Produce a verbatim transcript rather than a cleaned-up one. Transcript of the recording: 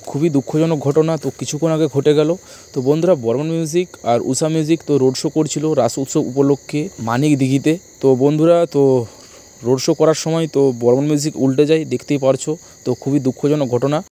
খুবই দুঃখজনক ঘটনা তো কিছুক্ষণ আগে ঘটে গেল। তো বন্ধুরা, বর্মন মিউজিক আর উষা মিউজিক তো রোড শো করছিল রাস উৎসব উপলক্ষে মানিক দিঘিতে। তো বন্ধুরা, তো রোড শো করার সময় তো বর্মন মিউজিক উল্টে যায়, দেখতেই পারছো। তো খুবই দুঃখজনক ঘটনা।